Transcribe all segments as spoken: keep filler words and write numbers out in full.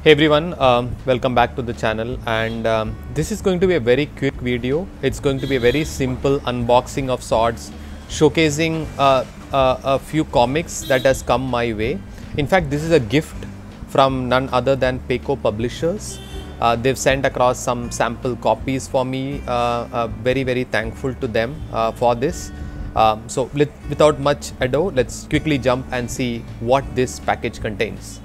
Hey everyone, um, welcome back to the channel, and um, this is going to be a very quick video. It's going to be a very simple unboxing of sorts, showcasing uh, uh, a few comics that has come my way. In fact, this is a gift from none other than Peco Publishers. Uh, they've sent across some sample copies for me. Uh, uh, very very thankful to them uh, for this. Um, so let, without much ado, let's quickly jump and see what this package contains.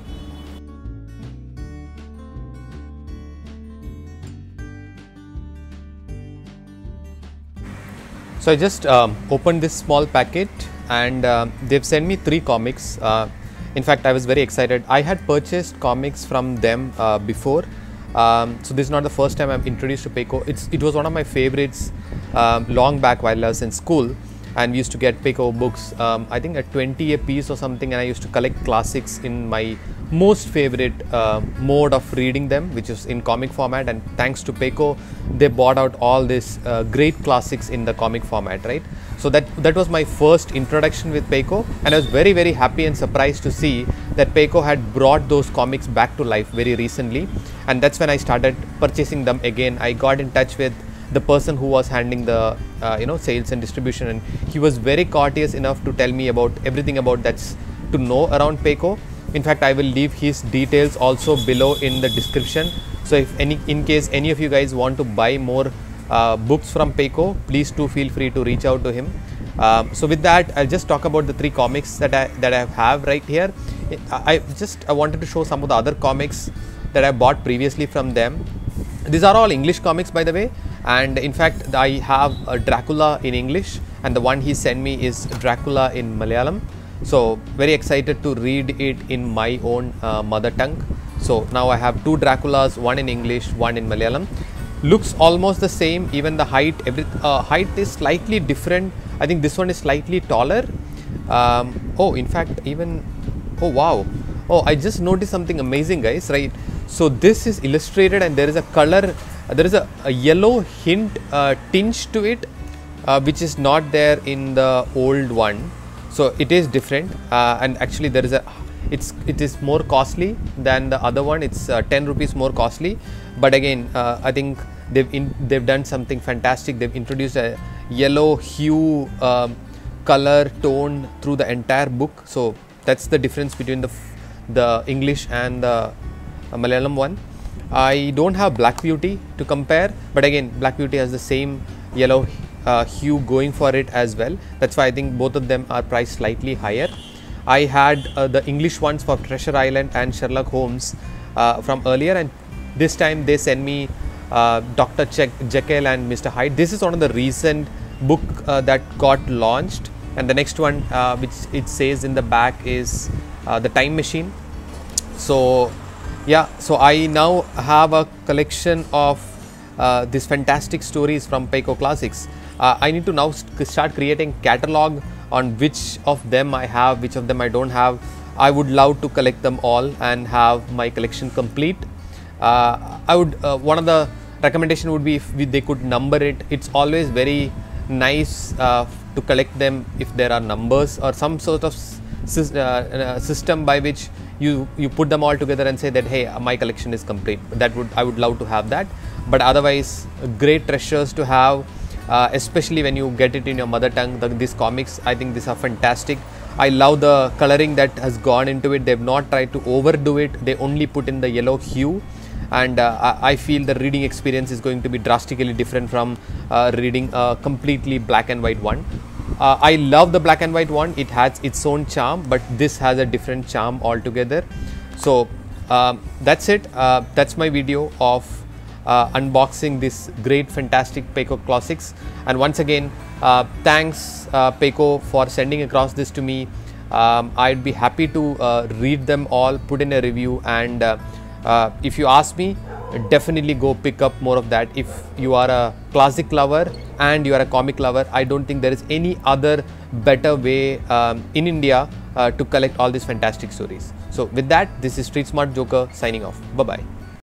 So I just um, opened this small packet, and uh, they've sent me three comics. Uh, in fact, I was very excited. I had purchased comics from them uh, before, um, so this is not the first time I'm introduced to Peco. It's it was one of my favorites um, long back while I was in school, and we used to get Peco books. Um, I think at twenty a piece or something, and I used to collect classics in my most favorite uh, mode of reading them, which is in comic format. And thanks to Peco, they bought out all these uh, great classics in the comic format, right? So that that was my first introduction with Peco, and I was very very happy and surprised to see that Peco had brought those comics back to life very recently, and that's when I started purchasing them again. I got in touch with the person who was handling the uh, you know sales and distribution, and he was very courteous enough to tell me about everything about that's to know around Peco. In fact, I will leave his details also below in the description. So if any, in case any of you guys want to buy more uh, books from Peco, please do feel free to reach out to him. Um, so with that, I'll just talk about the three comics that I that I have right here. I, I just I wanted to show some of the other comics that I bought previously from them. These are all English comics, by the way, and in fact, I have a Dracula in English, and the one he sent me is Dracula in Malayalam. So very excited to read it in my own uh, mother tongue. So now I have two Draculas, one in English, one in Malayalam. Looks almost the same, even the height, every uh, height is slightly different. I think this one is slightly taller. Um, oh, in fact, even, oh wow. Oh, I just noticed something amazing, guys, right? So this is illustrated, and there is a color, uh, there is a, a yellow hint uh, tinge to it, uh, which is not there in the old one. So it is different, uh, and actually there is a, it's it is more costly than the other one. It's uh, ten rupees more costly, but again, uh, I think they've in, they've done something fantastic. They've introduced a yellow hue um, color tone through the entire book. So that's the difference between the the English and the Malayalam one. I don't have Black Beauty to compare, but again, Black Beauty has the same yellow uh, hue going for it as well. That's why I think both of them are priced slightly higher. I had uh, the English ones for Treasure Island and Sherlock Holmes uh, from earlier, and this time they send me uh, Doctor Jekyll and Mister Hyde. This is one of the recent book uh, that got launched, and the next one uh, which it says in the back is uh, the Time Machine. So yeah, so I now have a collection of uh, these fantastic stories from Peco Classics. Uh, I need to now st start creating catalog on which of them I have, which of them I don't have. I would love to collect them all and have my collection complete. Uh, I would uh, one of the recommendation would be if we, they could number it. It's always very nice uh, to collect them if there are numbers or some sort of uh, uh, system by which you you put them all together and say that, hey, my collection is complete. That would I would love to have that. But otherwise, great treasures to have, uh, especially when you get it in your mother tongue. The, these comics, I think these are fantastic. I love the coloring that has gone into it. They've not tried to overdo it. They only put in the yellow hue, and uh, I, I feel the reading experience is going to be drastically different from uh, reading a completely black and white one. Uh, I love the black and white one. It has its own charm, but this has a different charm altogether. So um, that's it. Uh, that's my video of uh, unboxing this great, fantastic Peco Classics. And once again, uh, thanks uh, Peco for sending across this to me. Um, I'd be happy to uh, read them all, put in a review, and uh, uh, if you ask me, definitely go pick up more of that. If you are a classic lover and you are a comic lover, I don't think there is any other better way um, in India uh, to collect all these fantastic stories. So with that, this is Street Smart Joker signing off. Bye bye.